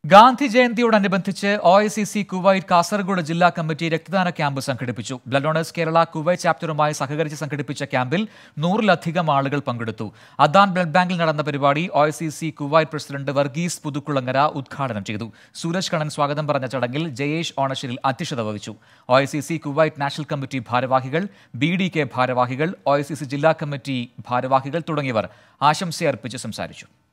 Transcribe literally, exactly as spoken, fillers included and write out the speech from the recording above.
ഗാന്ധി ജയന്തിയോടനുബന്ധിച്ച് O I C C Kuwait Kasaragod ജില്ലാ committee രക്തദാന ക്യാമ്പ് സംഘടിപ്പിച്ചു. ബ്ലഡ് ഡോണേഴ്സ് കേരള കുവൈറ്റ് ചാപ്റ്ററുമായി സഹകരിച്ച് സംഘടിപ്പിച്ച ക്യാമ്പിൽ നൂറിലധികം ആളുകൾ പങ്കെടുത്തു. അദാൻ ബ്ലഡ് ബാങ്കിൽ നടന്ന പരിപാടി O I C C Kuwait president Varghese Puthukkulangara ഉദ്ഘാടനം ചെയ്തു. സൂരജ് കണ്ണൻ സ്വാഗതം പറഞ്ഞ ചടങ്ങിൽ ജയേഷ് ഓണശ്ശേരിൽ അധ്യക്ഷത വഹിച്ചു. O I C C Kuwait national committee ഭാരവാഹികൾ, ബി ഡി കെ ഭാരവാഹികൾ, ഒ ഐ സി സി ജില്ലാ കമ്മിറ്റി ഭാരവാഹികൾ തുടങ്ങിയവർ ആശംസയർപ്പിച്ച് സംസാരിച്ചു.